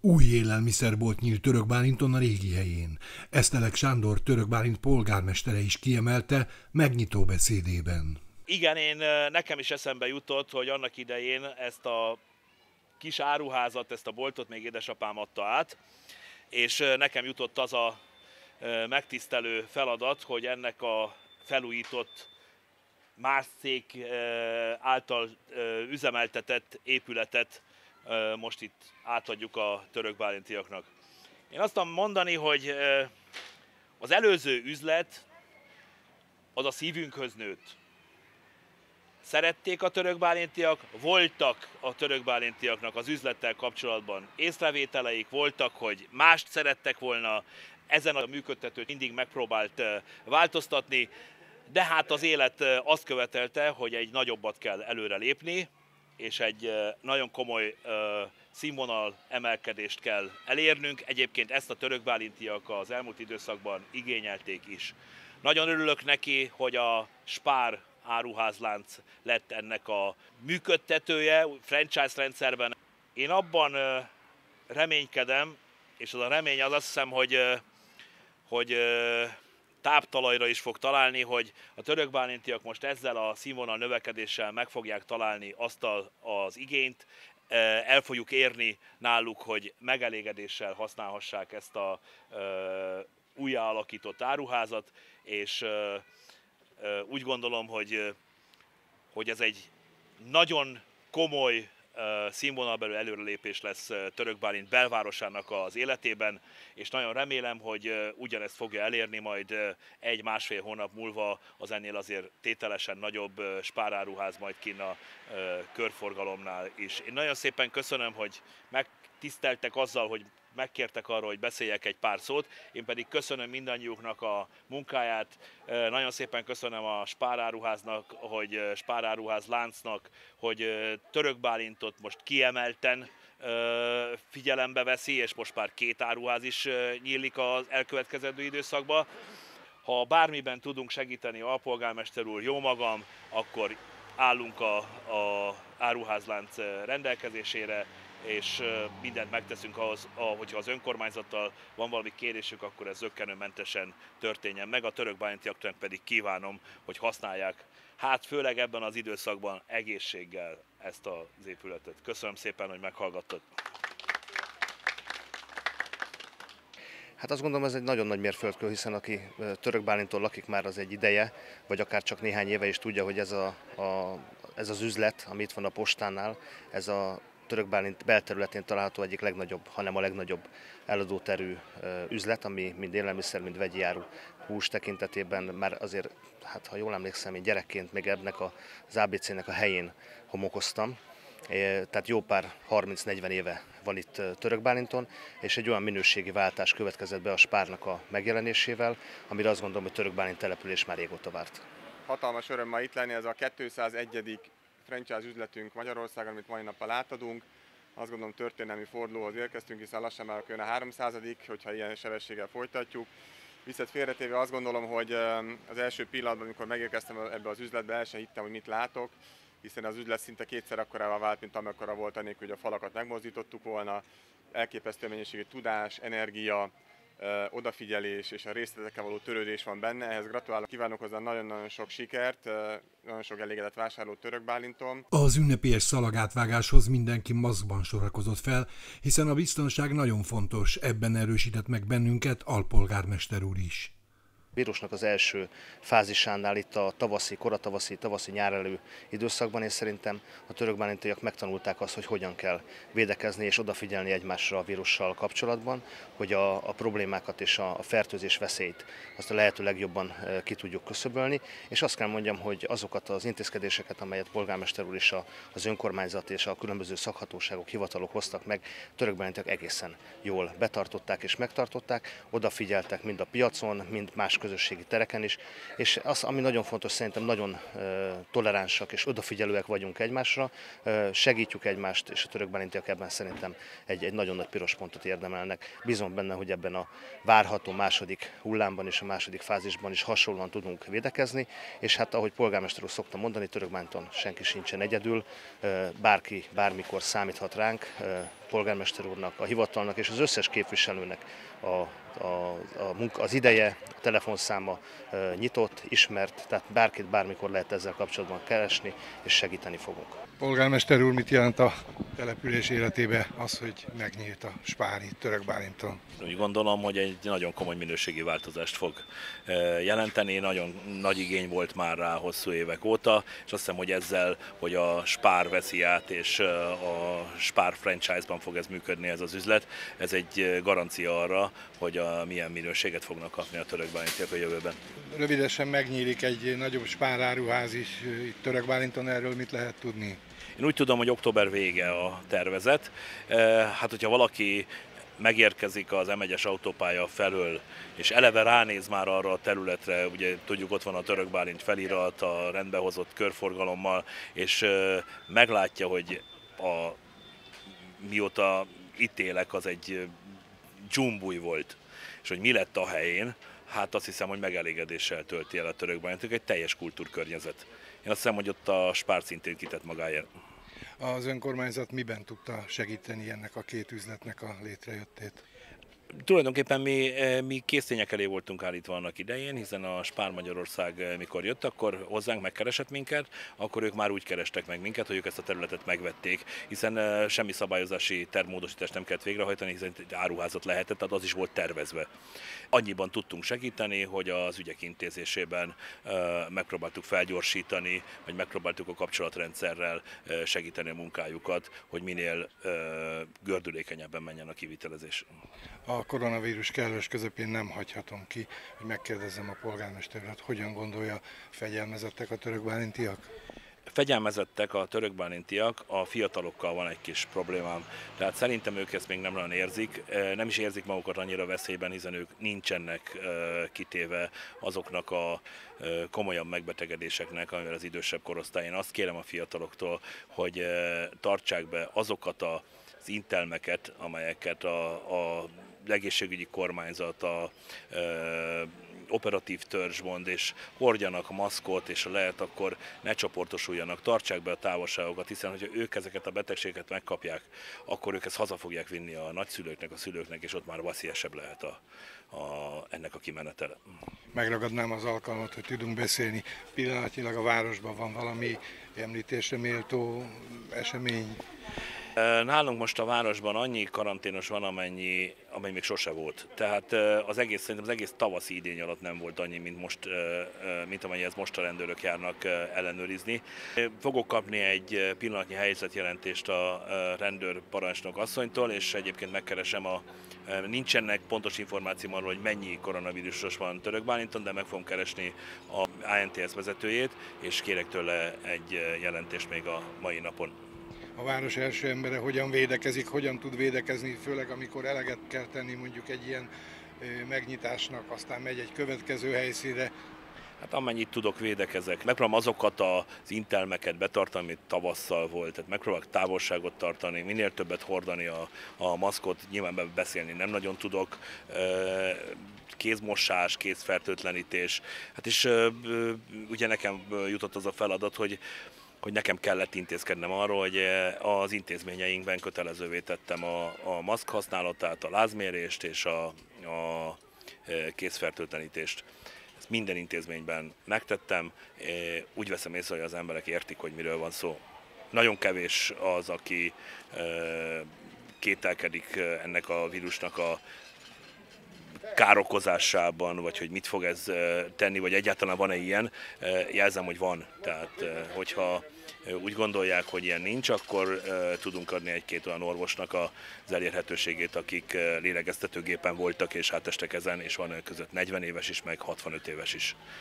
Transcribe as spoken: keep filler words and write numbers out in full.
Új élelmiszerbolt nyílt Törökbálinton a régi helyén. Esztelek Sándor Törökbálint polgármestere is kiemelte megnyitó beszédében. Igen, én, nekem is eszembe jutott, hogy annak idején ezt a kis áruházat, ezt a boltot még édesapám adta át, és nekem jutott az a megtisztelő feladat, hogy ennek a felújított más cég által üzemeltetett épületet most itt átadjuk a törökbálintiaknak. Én azt tudom mondani, hogy az előző üzlet az a szívünkhöz nőtt. Szerették a törökbálintiak, voltak a törökbálintiaknak az üzlettel kapcsolatban észrevételeik, voltak, hogy mást szerettek volna, ezen a működtetőt mindig megpróbált változtatni, de hát az élet azt követelte, hogy egy nagyobbat kell előre lépni, és egy nagyon komoly színvonal emelkedést kell elérnünk. Egyébként ezt a törökbálintiak az elmúlt időszakban igényelték is. Nagyon örülök neki, hogy a Spár áruházlánc lett ennek a működtetője, franchise rendszerben. Én abban reménykedem, és az a remény az azt hiszem, hogy, hogy táptalajra is fog találni, hogy a törökbálintiak most ezzel a színvonal növekedéssel meg fogják találni azt az igényt, el fogjuk érni náluk, hogy megelégedéssel használhassák ezt a újjáalakított áruházat, és úgy gondolom, hogy, hogy ez egy nagyon komoly színvonalbeli előrelépés lesz Törökbálint belvárosának az életében, és nagyon remélem, hogy ugyanezt fogja elérni majd egy-másfél hónap múlva az ennél azért tételesen nagyobb spáráruház majd kinn a körforgalomnál is. Én nagyon szépen köszönöm, hogy megtiszteltek azzal, hogy megkértek arra, hogy beszéljek egy pár szót, én pedig köszönöm mindannyiuknak a munkáját, nagyon szépen köszönöm a Spáráruháznak, hogy Spáráruház láncnak, hogy Törökbálintot most kiemelten figyelembe veszi, és most már két áruház is nyílik az elkövetkezendő időszakban. Ha bármiben tudunk segíteni, alpolgármester úr, jó magam, akkor állunk a, a áruházlánc rendelkezésére, és mindent megteszünk ahhoz, hogyha az önkormányzattal van valami kérésük, akkor ez zökkenőmentesen történjen meg. A törökbálintiaknak pedig kívánom, hogy használják, hát főleg ebben az időszakban egészséggel ezt az épületet. Köszönöm szépen, hogy meghallgattad. Hát azt gondolom, ez egy nagyon nagy mérföldkő, hiszen aki Törökbálinton lakik már az egy ideje, vagy akár csak néhány éve is tudja, hogy ez, a, a, ez az üzlet, ami itt van a postánál, ez a Törökbálint belterületén található egyik legnagyobb, hanem a legnagyobb eladóterű üzlet, ami mind élelmiszer, mind vegyi áru, hús tekintetében már azért, hát ha jól emlékszem, én gyerekként még ennek az á bé cének a helyén homokoztam. Tehát jó pár harminc-negyven éve van itt Törökbálinton, és egy olyan minőségi váltás következett be a Spárnak a megjelenésével, amire azt gondolom, hogy Törökbálint település már régóta várt. Hatalmas öröm ma itt lenni, ez a kétszázegyedik franchise üzletünk Magyarországon, amit mai nappal átadunk. Azt gondolom, történelmi fordulóhoz érkeztünk, hiszen lassan már jön a háromszázadik, hogyha ilyen sebességgel folytatjuk. Viszont félretéve azt gondolom, hogy az első pillanatban, amikor megérkeztem ebbe az üzletbe, el sem hittem, hogy mit látok, hiszen az üzlet szinte kétszer akkorává vált, mint amekkora volt anélkül, hogy a falakat megmozdítottuk volna. Elképesztő mennyiségű tudás, energia, odafigyelés és a részletekkel való törődés van benne. Ehhez gratulálok, kívánok hozzá nagyon-nagyon sok sikert, nagyon sok elégedett vásárló Törökbálinton. Az ünnepélyes szalagátvágáshoz mindenki maszkban sorakozott fel, hiszen a biztonság nagyon fontos, ebben erősített meg bennünket alpolgármester úr is. A vírusnak az első fázisánál itt a tavaszi, koratavaszi, tavaszi nyárelő időszakban, és szerintem a törökbálintiak megtanulták azt, hogy hogyan kell védekezni és odafigyelni egymásra a vírussal kapcsolatban, hogy a, a problémákat és a, a fertőzés veszélyt azt a lehető legjobban ki tudjuk küszöbölni, és azt kell mondjam, hogy azokat az intézkedéseket, amelyet polgármester úr és a, az önkormányzat és a különböző szakhatóságok, hivatalok hoztak meg, törökbálintiak egészen jól betartották és megtartották, odafigyeltek mind a piacon, mind más közösségi tereken is, és az, ami nagyon fontos, szerintem nagyon toleránsak és odafigyelőek vagyunk egymásra, segítjük egymást, és a törökbálintiak ebben szerintem egy, egy nagyon nagy piros pontot érdemelnek. Bízom benne, hogy ebben a várható második hullámban és a második fázisban is hasonlóan tudunk védekezni, és hát ahogy polgármester úr szokta mondani, Törökbálinton senki sincsen egyedül, bárki bármikor számíthat ránk, polgármester úrnak, a hivatalnak és az összes képviselőnek a, a, a munka, az ideje, a telefonszáma nyitott, ismert, tehát bárkit bármikor lehet ezzel kapcsolatban keresni, és segíteni fogunk. Polgármester úr, mit jelent a település életébe az, hogy megnyílt a Spár itt Török Bálinton? Úgy gondolom, hogy egy nagyon komoly minőségi változást fog jelenteni, nagyon nagy igény volt már rá hosszú évek óta, és azt hiszem, hogy ezzel, hogy a Spár veszi át, és a Spár franchise-ban fog ez működni, ez az üzlet, ez egy garancia arra, hogy a milyen minőséget fognak kapni a török bálintiak a jövőben. Rövidesen megnyílik egy nagyobb Spár áruház is itt Török Bálinton, erről mit lehet tudni? Én úgy tudom, hogy október vége a tervezet. Hát, hogyha valaki megérkezik az em egyes autópálya felől, és eleve ránéz már arra a területre, ugye tudjuk, ott van a Török Bálint felirat, a rendbehozott körforgalommal, és meglátja, hogy a, mióta itt élek, az egy dzsumbúj volt, és hogy mi lett a helyén, hát azt hiszem, hogy megelégedéssel tölti el a Török Bálintot, egy teljes kultúrkörnyezet. Én azt hiszem, hogy ott a Spár szintén kitett magáért. Az önkormányzat miben tudta segíteni ennek a két üzletnek a létrejöttét? Tulajdonképpen mi, mi késztények elé voltunk állítva annak idején, hiszen a Spár Magyarország mikor jött, akkor hozzánk megkeresett minket, akkor ők már úgy kerestek meg minket, hogy ők ezt a területet megvették, hiszen semmi szabályozási tervmódosítást nem kellett végrehajtani, hiszen egy áruházat lehetett, tehát az is volt tervezve. Annyiban tudtunk segíteni, hogy az ügyek intézésében megpróbáltuk felgyorsítani, vagy megpróbáltuk a kapcsolatrendszerrel segíteni a munkájukat, hogy minél gördülékenyebben menjen a kivitelezés. A koronavírus kellős közepén nem hagyhatom ki, hogy megkérdezzem a polgármesteret, hogyan gondolja, fegyelmezettek a török bálintiak? Fegyelmezettek a török bálintiak, a fiatalokkal van egy kis problémám, tehát szerintem ők ezt még nem nagyon érzik, nem is érzik magukat annyira veszélyben, hiszen ők nincsenek kitéve azoknak a komolyabb megbetegedéseknek, amivel az idősebb korosztály. Én azt kérem a fiataloktól, hogy tartsák be azokat a az intelmeket, amelyeket a, a egészségügyi kormányzat, a e, operatív törzs mond, és hordjanak a maszkot, és ha lehet, akkor ne csoportosuljanak, tartsák be a távolságokat, hiszen hogyha ők ezeket a betegségeket megkapják, akkor ők ezt haza fogják vinni a nagyszülőknek, a szülőknek, és ott már veszélyesebb lehet a, a, ennek a kimenetele. Megragadnám az alkalmat, hogy tudunk beszélni. Pillanatnyilag a városban van valami említésre méltó esemény? Nálunk most a városban annyi karanténos van, amennyi, amennyi még sose volt. Tehát az egész, szerintem az egész tavaszi idény alatt nem volt annyi, mint, most, mint amennyihez most a rendőrök járnak ellenőrizni. Fogok kapni egy pillanatnyi helyzetjelentést a rendőrparancsnok asszonytól, és egyébként megkeresem a nincsenek pontos információm arról, hogy mennyi koronavírusos van Török Bálinton, de meg fogom keresni a á en té es vezetőjét, és kérek tőle egy jelentést még a mai napon. A város első embere hogyan védekezik, hogyan tud védekezni, főleg amikor eleget kell tenni mondjuk egy ilyen megnyitásnak, aztán megy egy következő helyszínre. Hát amennyit tudok, védekezek. Megpróbálom azokat az intelmeket betartani, amit tavasszal volt. Tehát megpróbálok távolságot tartani, minél többet hordani a, a maszkot, nyilván beszélni nem nagyon tudok. Kézmosás, kézfertőtlenítés. Hát és ugye nekem jutott az a feladat, hogy hogy nekem kellett intézkednem arról, hogy az intézményeinkben kötelezővé tettem a, a maszk használatát, a lázmérést és a, a kézfertőtlenítést. Ezt minden intézményben megtettem, úgy veszem észre, hogy az emberek értik, hogy miről van szó. Nagyon kevés az, aki kételkedik ennek a vírusnak a károkozásában, vagy hogy mit fog ez tenni, vagy egyáltalán van-e ilyen, jelzem, hogy van. Tehát, hogyha úgy gondolják, hogy ilyen nincs, akkor tudunk adni egy-két olyan orvosnak az elérhetőségét, akik lélegeztetőgépen voltak és átestek ezen, és van ők között negyven éves is, meg hatvanöt éves is.